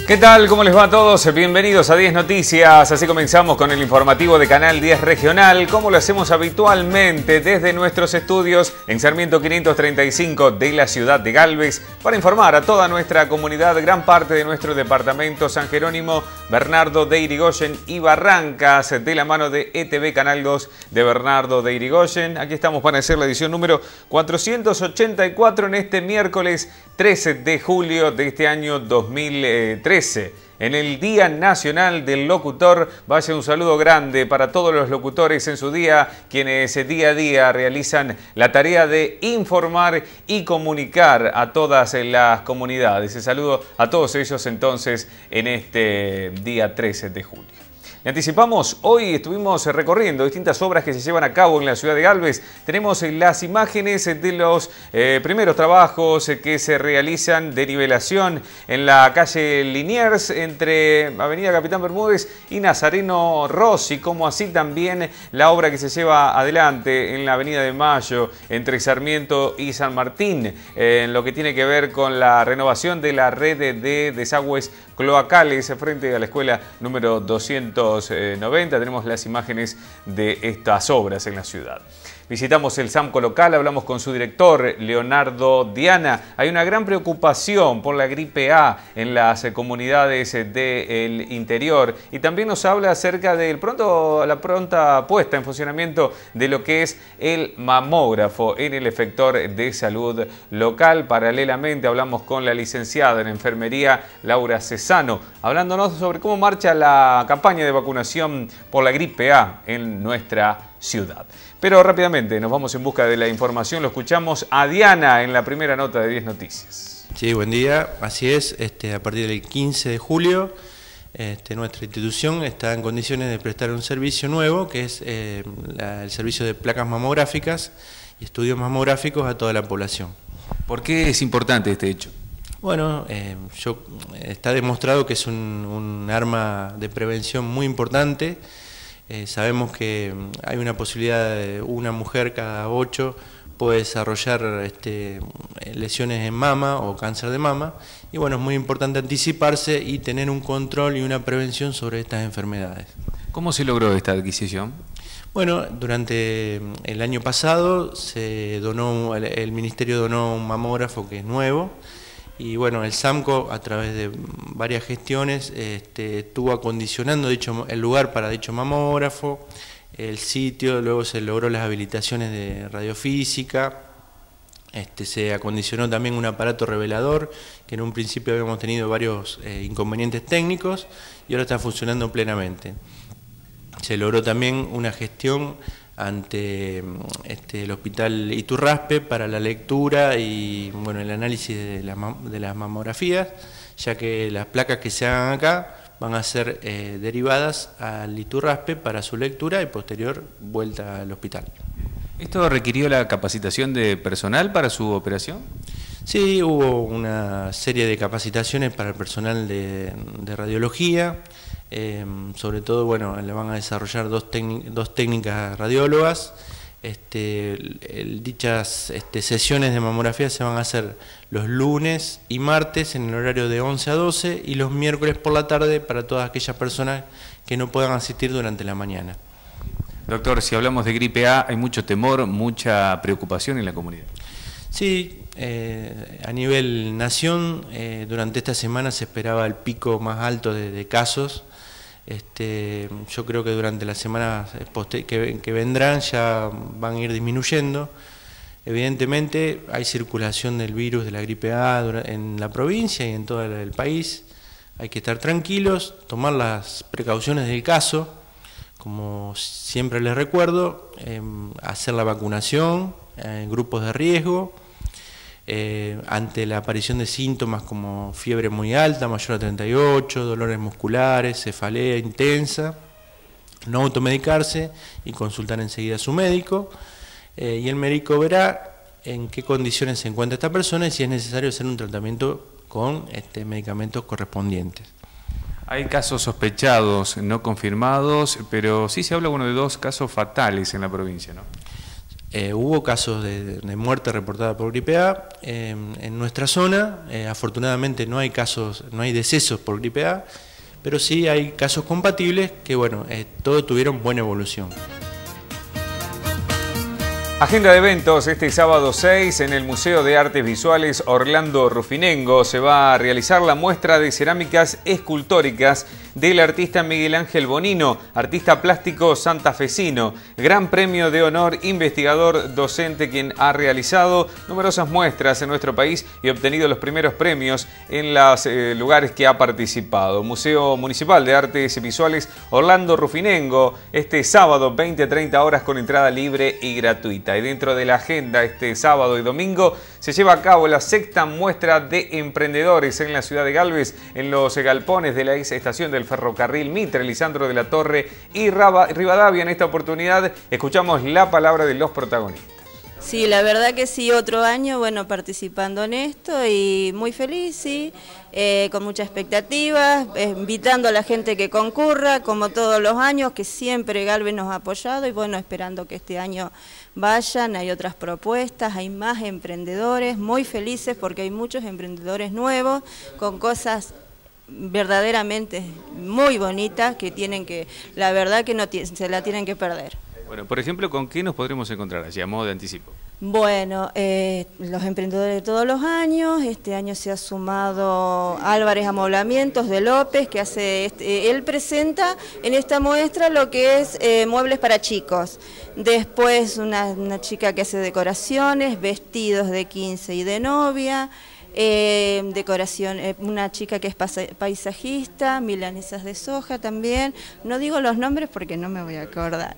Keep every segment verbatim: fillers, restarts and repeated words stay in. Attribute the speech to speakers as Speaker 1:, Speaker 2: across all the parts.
Speaker 1: ¿Qué tal? ¿Cómo les va a todos? Bienvenidos a diez Noticias. Así comenzamos con el informativo de Canal diez Regional, como lo hacemos habitualmente desde nuestros estudios en Sarmiento quinientos treinta y cinco de la ciudad de Galvez, para informar a toda nuestra comunidad, gran parte de nuestro departamento San Jerónimo, Bernardo de Irigoyen y Barrancas, de la mano de E T V Canal dos de Bernardo de Irigoyen. Aquí estamos para hacer la edición número cuatrocientos ochenta y cuatro en este miércoles trece de julio de este año dos mil trece. En el Día Nacional del Locutor, vaya un saludo grande para todos los locutores en su día, quienes día a día realizan la tarea de informar y comunicar a todas las comunidades. El saludo a todos ellos entonces en este día trece de julio. Le anticipamos, hoy estuvimos recorriendo distintas obras que se llevan a cabo en la ciudad de Galvez. Tenemos las imágenes de los eh, primeros trabajos que se realizan de nivelación en la calle Liniers entre Avenida Capitán Bermúdez y Nazareno Rossi, como así también la obra que se lleva adelante en la Avenida de Mayo entre Sarmiento y San Martín, eh, en lo que tiene que ver con la renovación de la red de desagües cloacales frente a la escuela número doscientos noventa. Tenemos las imágenes de estas obras en la ciudad. Visitamos el SAMCO local, hablamos con su director, Leonardo Diana. Hay una gran preocupación por la gripe A en las comunidades del interior y también nos habla acerca de pronto, la pronta puesta en funcionamiento de lo que es el mamógrafo en el efector de salud local. Paralelamente hablamos con la licenciada en enfermería, Laura Cesano, hablándonos sobre cómo marcha la campaña de vacunación por la gripe A en nuestra ciudad. Pero rápidamente nos vamos en busca de la información. Lo escuchamos a Diana en la primera nota de diez Noticias.
Speaker 2: Sí, buen día. Así es, este, a partir del quince de julio este, nuestra institución está en condiciones de prestar un servicio nuevo, que es eh, la, el servicio de placas mamográficas y estudios mamográficos a toda la población.
Speaker 1: ¿Por qué es importante este hecho?
Speaker 2: Bueno, eh, yo, está demostrado que es un, un arma de prevención muy importante. Eh, sabemos que hay una posibilidad de una mujer cada ocho puede desarrollar este, lesiones en mama o cáncer de mama, y bueno, es muy importante anticiparse y tener un control y una prevención sobre estas enfermedades.
Speaker 1: ¿Cómo se logró esta adquisición?
Speaker 2: Bueno, durante el año pasado se donó, el, el Ministerio donó un mamógrafo que es nuevo. Y bueno, el SAMCO, a través de varias gestiones, este, estuvo acondicionando dicho, el lugar para dicho mamógrafo, el sitio, luego se logró las habilitaciones de radiofísica, este, se acondicionó también un aparato revelador, que en un principio habíamos tenido varios eh, inconvenientes técnicos y ahora está funcionando plenamente. Se logró también una gestión ante este, el Hospital Iturraspe para la lectura y bueno, el análisis de, la, de las mamografías, ya que las placas que se hagan acá van a ser eh, derivadas al Iturraspe para su lectura y posterior vuelta al hospital.
Speaker 1: ¿Esto requirió la capacitación de personal para su operación?
Speaker 2: Sí, hubo una serie de capacitaciones para el personal de, de radiología. Eh, sobre todo, bueno, le van a desarrollar dos, dos técnicas radiólogas. Este, el, dichas este, sesiones de mamografía se van a hacer los lunes y martes en el horario de once a doce y los miércoles por la tarde para todas aquellas personas que no puedan asistir durante la mañana.
Speaker 1: Doctor, si hablamos de gripe A, hay mucho temor, mucha preocupación en la comunidad.
Speaker 2: Sí, eh, a nivel nación, eh, durante esta semana se esperaba el pico más alto de, de casos. Este, yo creo que durante las semanas que, que vendrán ya van a ir disminuyendo. Evidentemente hay circulación del virus de la gripe A en la provincia y en todo el país. Hay que estar tranquilos, tomar las precauciones del caso. Como siempre les recuerdo, eh, hacer la vacunación en grupos de riesgo. Eh, ante la aparición de síntomas como fiebre muy alta, mayor a treinta y ocho, dolores musculares, cefalea intensa, no automedicarse y consultar enseguida a su médico. Eh, y el médico verá en qué condiciones se encuentra esta persona y si es necesario hacer un tratamiento con este, medicamentos correspondientes.
Speaker 1: Hay casos sospechados, no confirmados, pero sí se habla bueno, de dos casos fatales en la provincia, ¿no?
Speaker 2: Eh, hubo casos de, de muerte reportada por gripe A eh, en nuestra zona. Eh, afortunadamente no hay casos, no hay decesos por gripe A, pero sí hay casos compatibles que, bueno, eh, todos tuvieron buena evolución.
Speaker 1: Agenda de eventos este sábado seis en el Museo de Artes Visuales Orlando Rufinengo. Se va a realizar la muestra de cerámicas escultóricas del artista Miguel Ángel Bonino, artista plástico santafesino, gran premio de honor, investigador docente, quien ha realizado numerosas muestras en nuestro país y obtenido los primeros premios en los eh, lugares que ha participado. Museo Municipal de Artes Visuales Orlando Rufinengo, este sábado veinte a treinta horas con entrada libre y gratuita. Y dentro de la agenda este sábado y domingo se lleva a cabo la sexta muestra de emprendedores en la ciudad de Galvez, en los galpones de la ex estación del ferrocarril Mitre, Lisandro de la Torre y Rivadavia. En esta oportunidad escuchamos la palabra de los protagonistas.
Speaker 3: Sí, la verdad que sí, otro año, bueno, participando en esto y muy feliz, sí, eh, con muchas expectativas, eh, invitando a la gente que concurra, como todos los años, que siempre Galvez nos ha apoyado y bueno, esperando que este año vayan, hay otras propuestas, hay más emprendedores, muy felices porque hay muchos emprendedores nuevos, con cosas verdaderamente muy bonitas que tienen que, la verdad que no se la tienen que perder.
Speaker 1: Bueno, por ejemplo, ¿con qué nos podremos encontrar allí a modo de anticipo?
Speaker 3: Bueno, eh, los emprendedores de todos los años, este año se ha sumado Álvarez Amoblamientos de López, que hace, este, él presenta en esta muestra lo que es eh, muebles para chicos. Después una, una chica que hace decoraciones, vestidos de quince y de novia. Eh, decoración, eh, una chica que es paisajista, milanesas de soja también, no digo los nombres porque no me voy a acordar.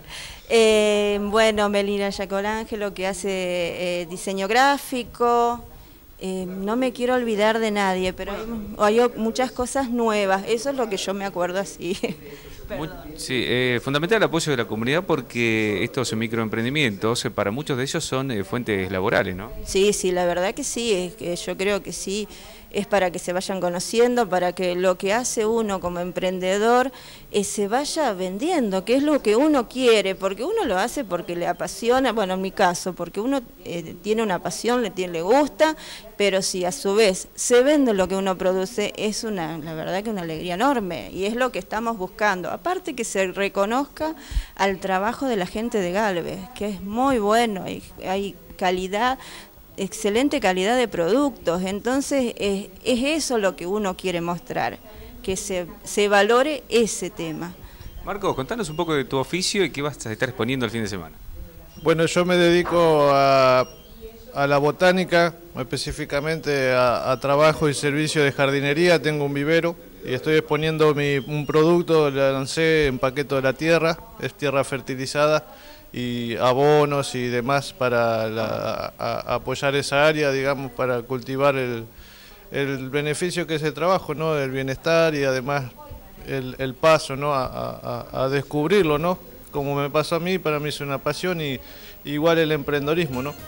Speaker 3: Eh, bueno, Melina Yacolangelo que hace eh, diseño gráfico, eh, no me quiero olvidar de nadie, pero hay, hay muchas cosas nuevas, eso es lo que yo me acuerdo así.
Speaker 1: Muy, sí, eh, fundamental el apoyo de la comunidad porque estos microemprendimientos, eh, para muchos de ellos son eh, fuentes laborales, ¿no?
Speaker 3: Sí, sí, la verdad que sí, es que yo creo que sí, es para que se vayan conociendo, para que lo que hace uno como emprendedor eh, se vaya vendiendo, que es lo que uno quiere, porque uno lo hace porque le apasiona, bueno, en mi caso, porque uno eh, tiene una pasión, le, tiene, le gusta, pero si a su vez se vende lo que uno produce, es una, la verdad que una alegría enorme, y es lo que estamos buscando. Aparte que se reconozca al trabajo de la gente de Galvez, que es muy bueno, hay, hay calidad, excelente calidad de productos, entonces es, es eso lo que uno quiere mostrar, que se, se valore ese tema.
Speaker 1: Marcos, contanos un poco de tu oficio y qué vas a estar exponiendo el fin de semana.
Speaker 4: Bueno, yo me dedico a, a la botánica, específicamente a, a trabajo y servicio de jardinería, tengo un vivero y estoy exponiendo mi, un producto, lo lancé en Paqueto de la Tierra, es tierra fertilizada y abonos y demás para la, a, apoyar esa área, digamos, para cultivar el, el beneficio que es el trabajo, ¿no? El bienestar y además el, el paso, ¿no? a, a, a descubrirlo, ¿no? Como me pasó a mí, para mí es una pasión y igual el emprendedorismo, ¿no?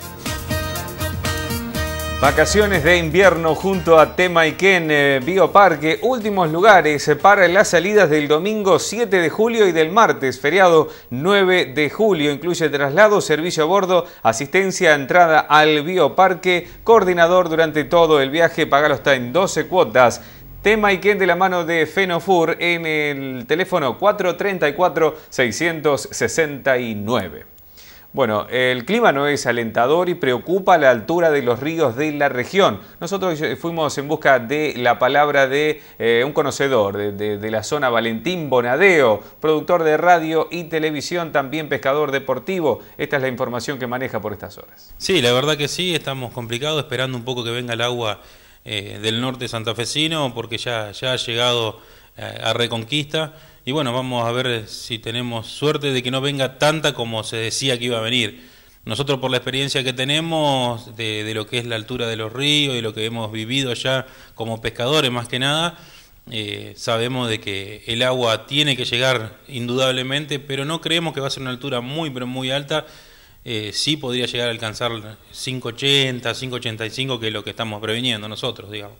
Speaker 1: Vacaciones de invierno junto a Temaiken eh, Bioparque, últimos lugares para las salidas del domingo siete de julio y del martes, feriado nueve de julio. Incluye traslado, servicio a bordo, asistencia, entrada al Bioparque, coordinador durante todo el viaje, pagalo está en doce cuotas. Temaiken de la mano de Fenofur en el teléfono cuatro tres cuatro, seis seis nueve. Bueno, el clima no es alentador y preocupa la altura de los ríos de la región. Nosotros fuimos en busca de la palabra de eh, un conocedor de, de, de la zona, Valentín Bonadeo, productor de radio y televisión, también pescador deportivo. Esta es la información que maneja por estas horas.
Speaker 5: Sí, la verdad que sí, estamos complicados, esperando un poco que venga el agua eh, del norte santafesino, porque ya, ya ha llegado eh, a Reconquista. Y bueno, vamos a ver si tenemos suerte de que no venga tanta como se decía que iba a venir. Nosotros, por la experiencia que tenemos de, de lo que es la altura de los ríos y lo que hemos vivido ya como pescadores más que nada, eh, sabemos de que el agua tiene que llegar indudablemente, pero no creemos que va a ser una altura muy pero muy alta. Eh, sí podría llegar a alcanzar cinco ochenta, cinco ochenta y cinco, que es lo que estamos previniendo nosotros, digamos.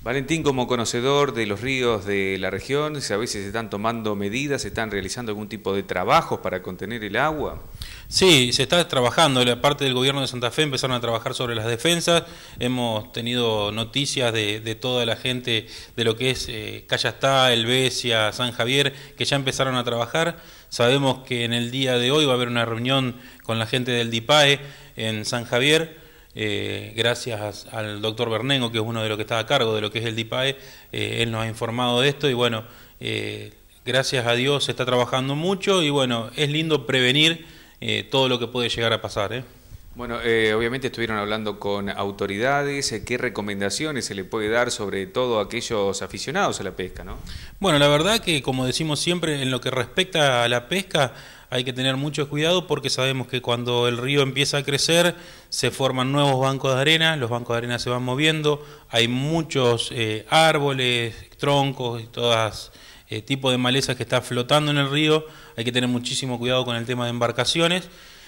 Speaker 1: Valentín, como conocedor de los ríos de la región, ¿sabés si se están tomando medidas, se están realizando algún tipo de trabajos para contener el agua?
Speaker 5: Sí, se está trabajando. La parte del gobierno de Santa Fe empezaron a trabajar sobre las defensas. Hemos tenido noticias de, de toda la gente de lo que es eh, Callastá, Helvecia, San Javier, que ya empezaron a trabajar. Sabemos que en el día de hoy va a haber una reunión con la gente del DIPAE en San Javier. Eh, gracias al doctor Bernengo, que es uno de los que está a cargo de lo que es el DIPAE, eh, él nos ha informado de esto y bueno, eh, gracias a Dios se está trabajando mucho y bueno, es lindo prevenir eh, todo lo que puede llegar a pasar. ¿eh?
Speaker 1: Bueno, eh, obviamente estuvieron hablando con autoridades, ¿qué recomendaciones se le puede dar sobre todo a aquellos aficionados a la pesca, no?
Speaker 5: Bueno, la verdad que como decimos siempre, en lo que respecta a la pesca, hay que tener mucho cuidado porque sabemos que cuando el río empieza a crecer se forman nuevos bancos de arena, los bancos de arena se van moviendo, hay muchos eh, árboles, troncos y todas eh, tipos de malezas que están flotando en el río, hay que tener muchísimo cuidado con el tema de embarcaciones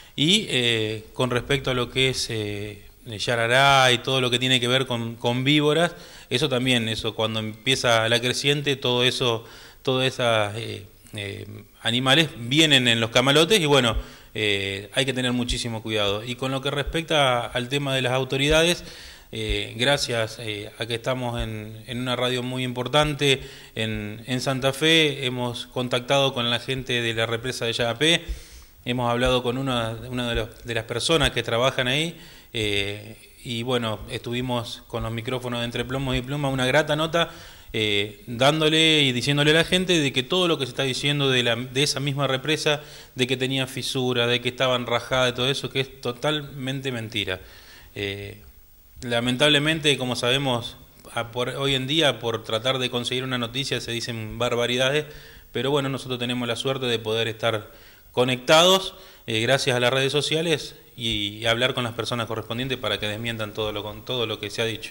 Speaker 5: y eh, con respecto a lo que es eh, yarará y todo lo que tiene que ver con, con víboras, eso también, eso cuando empieza la creciente, todo eso, todas esas... Eh, Eh, animales vienen en los camalotes y bueno, eh, hay que tener muchísimo cuidado. Y con lo que respecta al tema de las autoridades, eh, gracias eh, a que estamos en, en una radio muy importante en, en Santa Fe, hemos contactado con la gente de la represa de Yagapé, hemos hablado con una, una de, los, de las personas que trabajan ahí eh, y bueno, estuvimos con los micrófonos de Entre Plomos y Plumas, una grata nota. Eh, dándole y diciéndole a la gente de que todo lo que se está diciendo de, la, de esa misma represa, de que tenía fisura, de que estaban rajadas, de todo eso, que es totalmente mentira. Eh, lamentablemente, como sabemos, a por, hoy en día por tratar de conseguir una noticia se dicen barbaridades, pero bueno, nosotros tenemos la suerte de poder estar conectados eh, gracias a las redes sociales y, y hablar con las personas correspondientes para que desmientan todo lo, con todo lo que se ha dicho.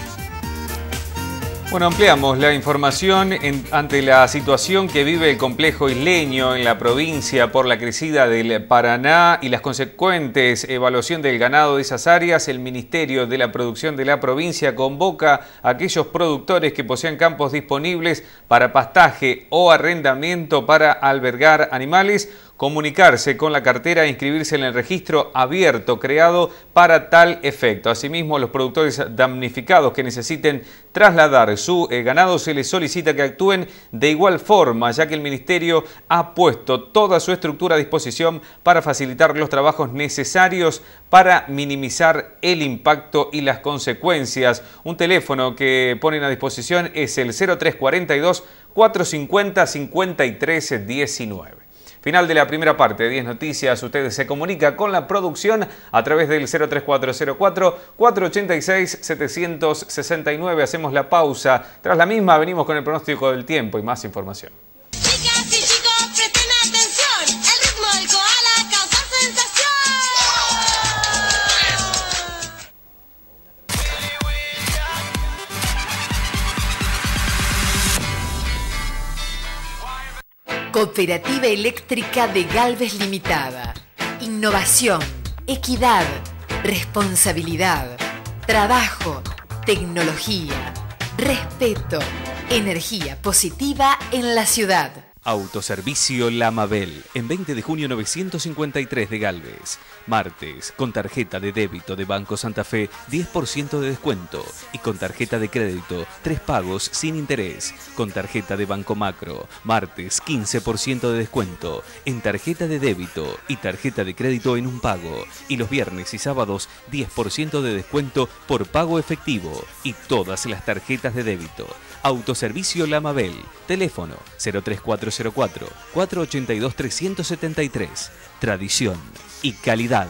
Speaker 1: Bueno, ampliamos la información en, ante la situación que vive el complejo isleño en la provincia por la crecida del Paraná y las consecuentes evaluación del ganado de esas áreas. El Ministerio de la Producción de la provincia convoca a aquellos productores que posean campos disponibles para pastaje o arrendamiento para albergar animales, comunicarse con la cartera e inscribirse en el registro abierto creado para tal efecto. Asimismo, a los productores damnificados que necesiten trasladar su eh, ganado se les solicita que actúen de igual forma, ya que el Ministerio ha puesto toda su estructura a disposición para facilitar los trabajos necesarios para minimizar el impacto y las consecuencias. Un teléfono que ponen a disposición es el cero tres cuarenta y dos, cuatrocientos cincuenta, cincuenta y tres diecinueve. Final de la primera parte de diez Noticias. Ustedes se comunica con la producción a través del cero tres cuatro cero cuatro, cuatro ocho seis, siete seis nueve. Hacemos la pausa. Tras la misma venimos con el pronóstico del tiempo y más información.
Speaker 6: Chicas y chicos, presten atención. El ritmo del koala causa sensación.
Speaker 7: Cooperativa Eléctrica de Galvez Limitada. Innovación, equidad, responsabilidad, trabajo, tecnología, respeto, energía positiva en la ciudad.
Speaker 8: Autoservicio La Mabel, en veinte de junio novecientos cincuenta y tres de Galvez. Martes, con tarjeta de débito de Banco Santa Fe, diez por ciento de descuento. Y con tarjeta de crédito, tres pagos sin interés. Con tarjeta de Banco Macro, martes, quince por ciento de descuento. En tarjeta de débito y tarjeta de crédito en un pago. Y los viernes y sábados, diez por ciento de descuento por pago efectivo. Y todas las tarjetas de débito. Autoservicio La Mabel. Teléfono cero tres cuatro cero cuatro, cuatro ocho dos, tres siete tres. Tradición y calidad.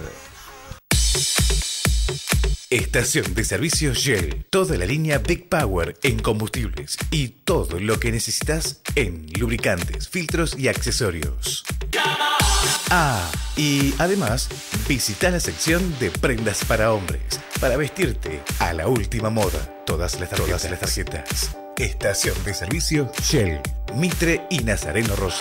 Speaker 9: Estación de servicio Shell. Toda la línea Big Power en combustibles y todo lo que necesitas en lubricantes, filtros y accesorios. Ah, y además, visita la sección de prendas para hombres para vestirte a la última moda. Todas las tarjetas. Todas las tarjetas. Estación de servicio Shell, Mitre y Nazareno Rosso.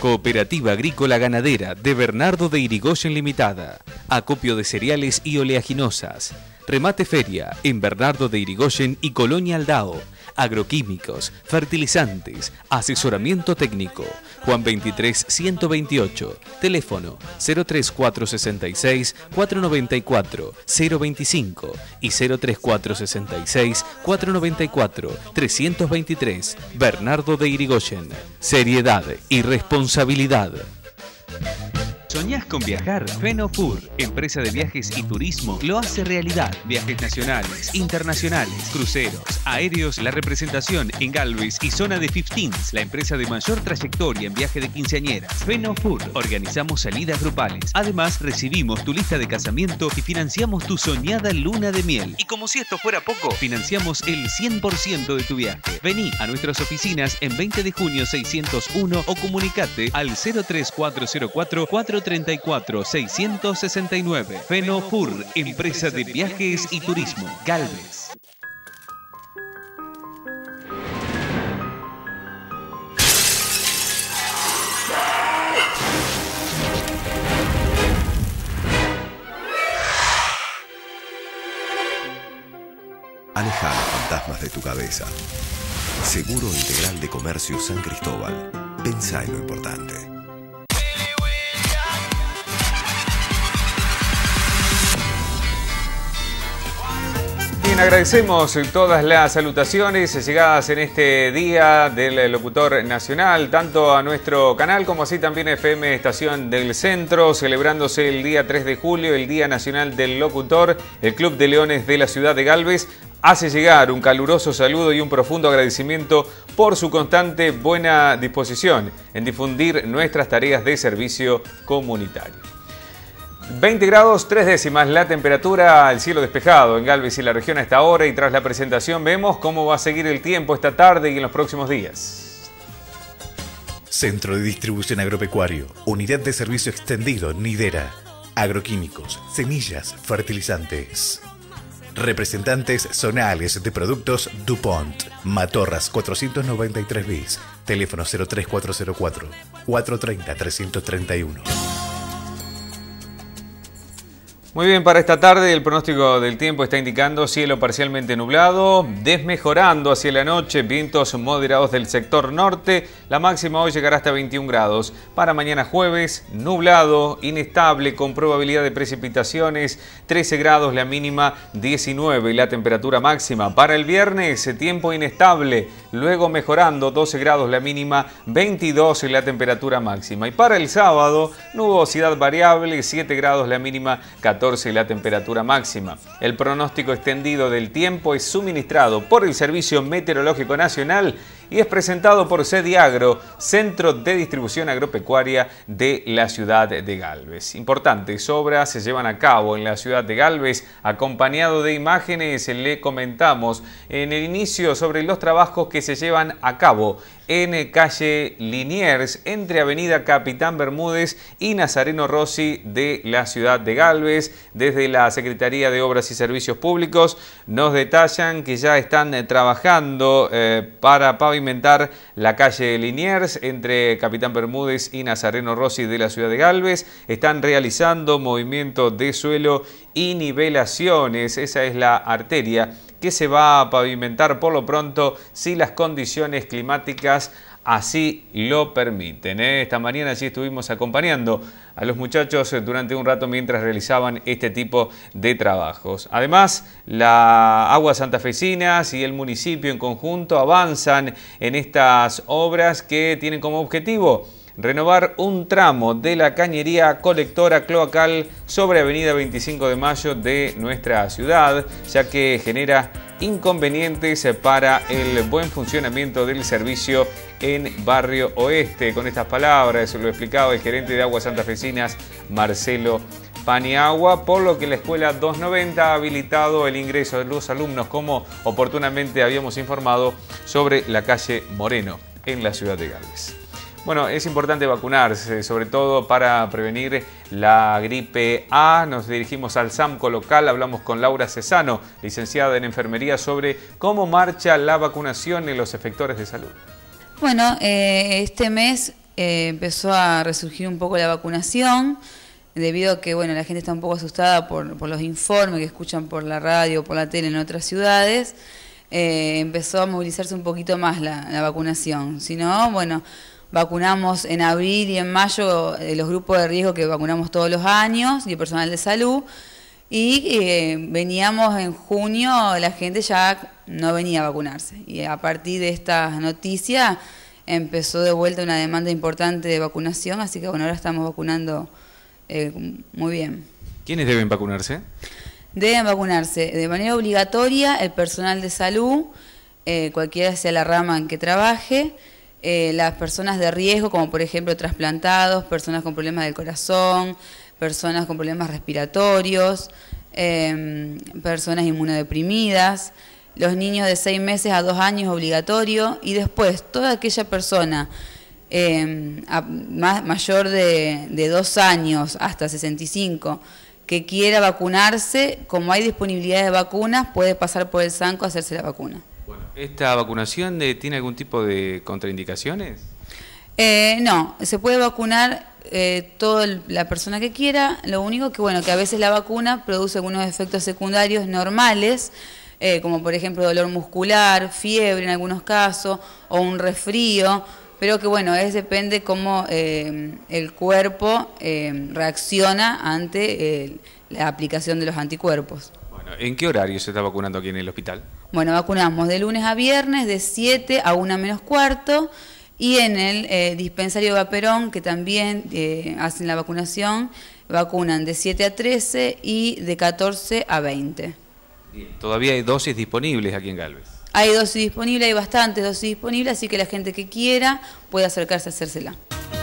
Speaker 8: Cooperativa Agrícola Ganadera de Bernardo de Irigoyen Limitada. Acopio de cereales y oleaginosas. Remate Feria en Bernardo de Irigoyen y Colonia Aldao. Agroquímicos, fertilizantes, asesoramiento técnico. Juan veintitrés, ciento veintiocho. Teléfono cero tres cuatro seis seis, cuatro nueve cuatro, cero veinticinco y cero tres cuatro seis seis, cuatro nueve cuatro, trescientos veintitrés. Bernardo de Irigoyen. Seriedad y responsabilidad. ¿Soñás con viajar? Fenofur, empresa de viajes y turismo, lo hace realidad. Viajes nacionales, internacionales, cruceros, aéreos, la representación en Galvez y zona de quince. La empresa de mayor trayectoria en viaje de quinceañeras. Fenofur, organizamos salidas grupales. Además, recibimos tu lista de casamiento y financiamos tu soñada luna de miel. Y como si esto fuera poco, financiamos el cien por ciento de tu viaje. Vení a nuestras oficinas en veinte de junio seiscientos uno o comunicate al cero tres cuatro cero cuatro, cuatro treinta y cuatro, seiscientos sesenta y nueve. Fenofur, empresa de viajes y turismo. Galvez.
Speaker 10: Aleja los fantasmas de tu cabeza. Seguro Integral de Comercio San Cristóbal. Pensá en lo importante.
Speaker 1: Bien, agradecemos todas las salutaciones llegadas en este día del locutor nacional, tanto a nuestro canal como así también F M Estación del Centro, celebrándose el día tres de julio, el Día Nacional del Locutor. El Club de Leones de la ciudad de Galvez hace llegar un caluroso saludo y un profundo agradecimiento por su constante buena disposición en difundir nuestras tareas de servicio comunitario. veinte grados, tres décimas la temperatura, el cielo despejado en Galvez y la región a esta hora, y tras la presentación vemos cómo va a seguir el tiempo esta tarde y en los próximos días.
Speaker 9: Centro de Distribución Agropecuario, Unidad de Servicio Extendido Nidera, Agroquímicos, Semillas, Fertilizantes. Representantes zonales de productos DuPont, Matorras cuatrocientos noventa y tres bis, teléfono cero tres cuatro cero cuatro, cuatro tres cero, tres tres uno.
Speaker 1: Muy bien, para esta tarde el pronóstico del tiempo está indicando cielo parcialmente nublado, desmejorando hacia la noche, vientos moderados del sector norte. La máxima hoy llegará hasta veintiún grados. Para mañana jueves, nublado, inestable, con probabilidad de precipitaciones, trece grados la mínima, diecinueve la temperatura máxima. Para el viernes, tiempo inestable, luego mejorando, doce grados la mínima, veintidós la temperatura máxima. Y para el sábado, nubosidad variable, siete grados la mínima, catorce la temperatura máxima. El pronóstico extendido del tiempo es suministrado por el Servicio Meteorológico Nacional y es presentado por Sediagro, Centro de Distribución Agropecuaria de la ciudad de Galvez. Importantes obras se llevan a cabo en la ciudad de Galvez. Acompañado de imágenes, le comentamos en el inicio sobre los trabajos que se llevan a cabo en calle Liniers, entre avenida Capitán Bermúdez y Nazareno Rossi de la ciudad de Galvez. Desde la Secretaría de Obras y Servicios Públicos nos detallan que ya están trabajando eh, para pavimentar la calle Liniers entre Capitán Bermúdez y Nazareno Rossi de la ciudad de Galvez. Están realizando movimientos de suelo y nivelaciones. Esa es la arteria que se va a pavimentar por lo pronto si las condiciones climáticas así lo permiten. ¿eh? Esta mañana allí estuvimos acompañando a los muchachos durante un rato mientras realizaban este tipo de trabajos. Además, la Aguas Santafesinas y el municipio en conjunto avanzan en estas obras que tienen como objetivo renovar un tramo de la cañería colectora cloacal sobre avenida veinticinco de mayo de nuestra ciudad, ya que genera inconvenientes para el buen funcionamiento del servicio en Barrio Oeste. Con estas palabras lo explicaba el gerente de Aguas Santafesinas, Marcelo Paniagua, por lo que la escuela doscientos noventa ha habilitado el ingreso de los alumnos, como oportunamente habíamos informado, sobre la calle Moreno en la ciudad de Galvez. Bueno, es importante vacunarse, sobre todo para prevenir la gripe A. Nos dirigimos al SAMCO local, hablamos con Laura Cesano, licenciada en enfermería, sobre cómo marcha la vacunación en los efectores de salud.
Speaker 11: Bueno, eh, este mes eh, empezó a resurgir un poco la vacunación, debido a que bueno, la gente está un poco asustada por, por los informes que escuchan por la radio o por la tele en otras ciudades. Eh, empezó a movilizarse un poquito más la, la vacunación. Si no, bueno, vacunamos en abril y en mayo eh, los grupos de riesgo que vacunamos todos los años y el personal de salud. Y eh, veníamos en junio, la gente ya no venía a vacunarse. Y a partir de esta noticia empezó de vuelta una demanda importante de vacunación, así que bueno, ahora estamos vacunando eh, muy bien.
Speaker 1: ¿Quiénes deben vacunarse?
Speaker 11: Deben vacunarse de manera obligatoria el personal de salud, eh, cualquiera sea la rama en que trabaje, eh, las personas de riesgo, como por ejemplo trasplantados, personas con problemas del corazón, personas con problemas respiratorios, eh, personas inmunodeprimidas, los niños de seis meses a dos años obligatorio, y después toda aquella persona eh, a, más, mayor de, de dos años hasta sesenta y cinco que quiera vacunarse, como hay disponibilidad de vacunas, puede pasar por el SANCO a hacerse la vacuna.
Speaker 1: Bueno, ¿esta vacunación de, tiene algún tipo de contraindicaciones?
Speaker 11: Eh, no, se puede vacunar eh, toda la persona que quiera, lo único que bueno, que a veces la vacuna produce algunos efectos secundarios normales, eh, como por ejemplo dolor muscular, fiebre en algunos casos, o un resfrío, pero que bueno, es depende cómo eh, el cuerpo eh, reacciona ante eh, la aplicación de los anticuerpos.
Speaker 1: Bueno, ¿en qué horario se está vacunando aquí en el hospital?
Speaker 11: Bueno, vacunamos de lunes a viernes de siete a una menos cuarto, y en el eh, dispensario Vaperón, que también eh, hacen la vacunación, vacunan de siete a trece y de catorce a veinte.
Speaker 1: Bien. Todavía hay dosis disponibles aquí en Galvez.
Speaker 11: Hay dosis disponibles, hay bastantes dosis disponibles, así que la gente que quiera puede acercarse a hacérsela.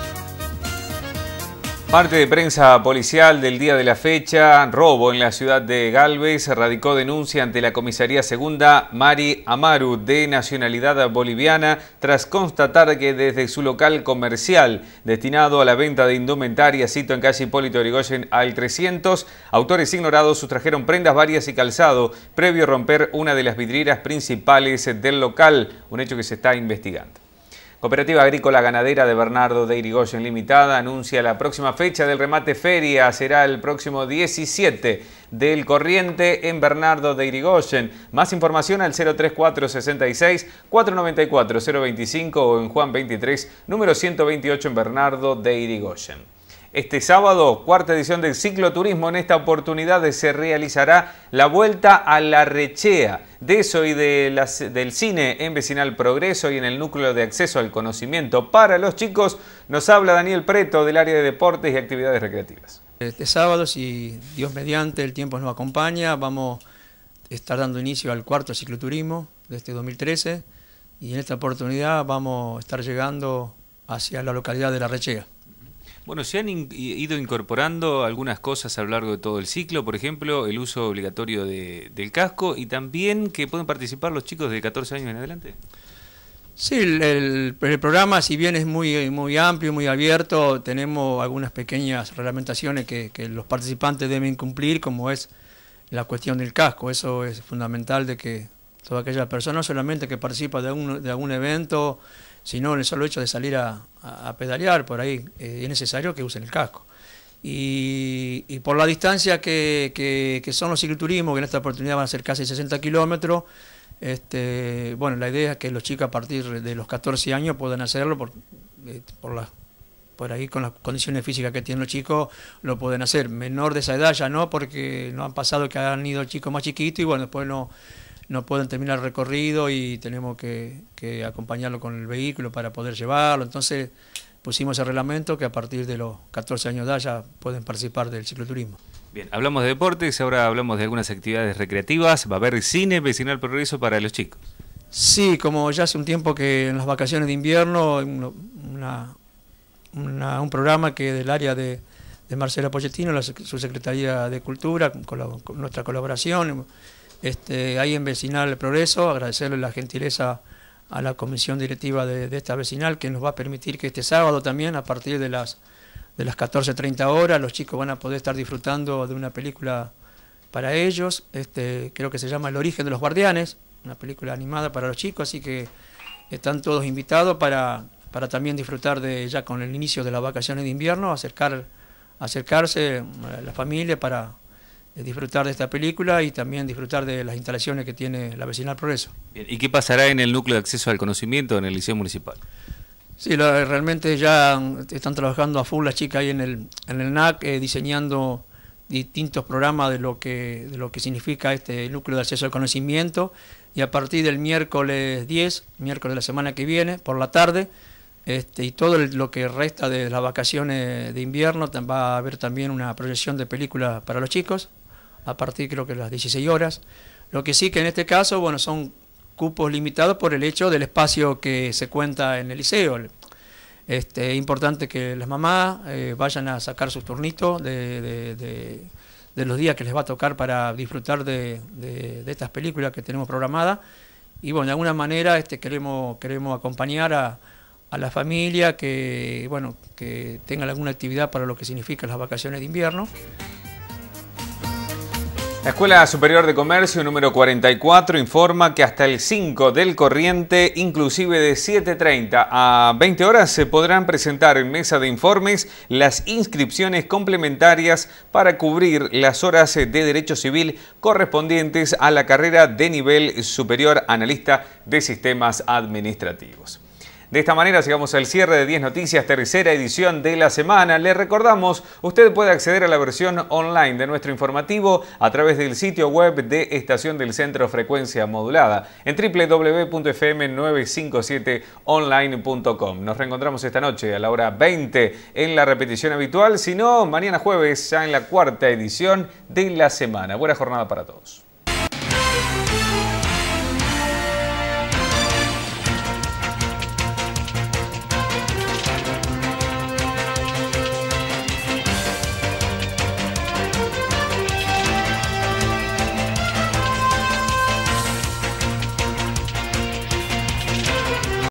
Speaker 1: Parte de prensa policial del día de la fecha: robo en la ciudad de Galvez. Radicó denuncia ante la comisaría segunda Mari Amaru, de nacionalidad boliviana, tras constatar que desde su local comercial destinado a la venta de indumentaria, cito en calle Hipólito Yrigoyen al trescientos, autores ignorados sustrajeron prendas varias y calzado, previo a romper una de las vidrieras principales del local, un hecho que se está investigando. Cooperativa Agrícola Ganadera de Bernardo de Irigoyen Limitada anuncia la próxima fecha del remate feria. Será el próximo diecisiete del corriente en Bernardo de Irigoyen. Más información al cero tres cuatro sesenta y seis, cuatrocientos noventa y cuatro, cero veinticinco o en Juan veintitrés, número ciento veintiocho en Bernardo de Irigoyen. Este sábado, cuarta edición del cicloturismo. En esta oportunidad se realizará la Vuelta a la Rechea. De eso y de las, del cine en Vecinal Progreso y en el núcleo de acceso al conocimiento para los chicos, nos habla Daniel Preto del área de deportes y actividades recreativas.
Speaker 12: Este sábado, si Dios mediante el tiempo nos acompaña, vamos a estar dando inicio al cuarto cicloturismo de este dos mil trece, y en esta oportunidad vamos a estar llegando hacia la localidad de La Rechea.
Speaker 1: Bueno, se han in ido incorporando algunas cosas a lo largo de todo el ciclo, por ejemplo, el uso obligatorio de, del casco, y también que pueden participar los chicos de catorce años en adelante.
Speaker 12: Sí, el, el, el programa, si bien es muy, muy amplio, muy abierto, tenemos algunas pequeñas reglamentaciones que, que los participantes deben cumplir, como es la cuestión del casco. Eso es fundamental, de que toda aquella persona, no solamente que participa de algún, de algún evento, sino el solo hecho de salir a, a, a pedalear por ahí, eh, es necesario que usen el casco. Y, y por la distancia que, que, que son los cicloturismos, que en esta oportunidad van a ser casi sesenta kilómetros, este, bueno, la idea es que los chicos a partir de los catorce años puedan hacerlo, por, eh, por, la, por ahí con las condiciones físicas que tienen los chicos, lo pueden hacer. Menor de esa edad ya no, porque no han pasado que han ido chicos más chiquitos y bueno, después no... no pueden terminar el recorrido y tenemos que, que acompañarlo con el vehículo para poder llevarlo. Entonces pusimos el reglamento que a partir de los catorce años de edad ya pueden participar del cicloturismo.
Speaker 1: Bien, hablamos de deportes, ahora hablamos de algunas actividades recreativas. ¿Va a haber cine Vecinal Progreso para los chicos?
Speaker 12: Sí, como ya hace un tiempo que en las vacaciones de invierno, una, una, un programa que del área de, de Marcela Pochettino, la Subsecretaría de Cultura, con, la, con nuestra colaboración, Este, ahí en Vecinal Progreso, agradecerle la gentileza a la comisión directiva de, de esta vecinal, que nos va a permitir que este sábado también, a partir de las, de las catorce treinta horas, los chicos van a poder estar disfrutando de una película para ellos, este, creo que se llama El origen de los guardianes, una película animada para los chicos, así que están todos invitados para, para también disfrutar de ya con el inicio de las vacaciones de invierno, acercar, acercarse a la familia para disfrutar de esta película y también disfrutar de las instalaciones que tiene la Vecinal Progreso.
Speaker 8: Bien, ¿y qué pasará en el núcleo de acceso al conocimiento en el Liceo Municipal?
Speaker 12: Sí, la, realmente ya están trabajando a full las chicas ahí en el, en el N A C, eh, diseñando distintos programas de lo que de lo que significa este núcleo de acceso al conocimiento, y a partir del miércoles diez, miércoles de la semana que viene, por la tarde, este, y todo el, lo que resta de las vacaciones de invierno, va a haber también una proyección de películas para los chicos, a partir creo que de las dieciséis horas. Lo que sí que en este caso, bueno, son cupos limitados por el hecho del espacio que se cuenta en el liceo. Este, es importante que las mamás eh, vayan a sacar sus turnitos de, de, de, de los días que les va a tocar para disfrutar de, de, de estas películas que tenemos programadas. Y bueno, de alguna manera este, queremos, queremos acompañar a, a la familia que, bueno, que tengan alguna actividad para lo que significan las vacaciones de invierno.
Speaker 1: La Escuela Superior de Comercio número cuarenta y cuatro informa que hasta el cinco del corriente, inclusive de siete treinta a veinte horas, se podrán presentar en mesa de informes las inscripciones complementarias para cubrir las horas de Derecho Civil correspondientes a la carrera de nivel superior analista de sistemas administrativos. De esta manera llegamos al cierre de diez Noticias, tercera edición de la semana. Le recordamos, usted puede acceder a la versión online de nuestro informativo a través del sitio web de Estación del Centro Frecuencia Modulada en w w w punto f m nueve cinco siete online punto com. Nos reencontramos esta noche a la hora veinte en la repetición habitual, si no, mañana jueves ya en la cuarta edición de la semana. Buena jornada para todos.